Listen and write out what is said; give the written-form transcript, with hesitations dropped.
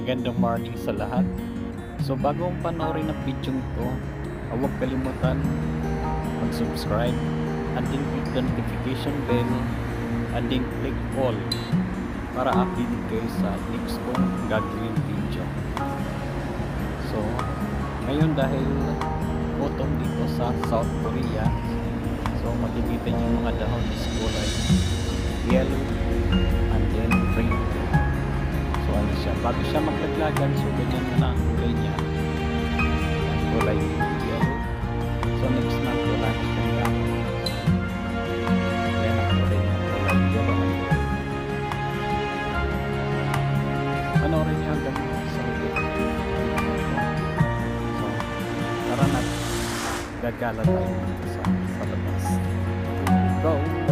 Magandang morning sa lahat. So bago mong panoorin ang video ito, huwag kalimutan mag-subscribe and then click the notification bell and then click all para updated kayo sa next kong gagawin video. So ngayon dahil autumn dito sa South Korea, so makikita niyo yung mga dahon is kulay yellow and then green. So ano siya, bago siya maglaglagan, so ganyan na ang kulay niya, ang kulay yellow. So next na wala na siyang dahon. Yan ang kulay niya, kulay yellow na yun. Panoorin niyo hanggang sa ulit. So tara na, gagala tayo sa labas. Go!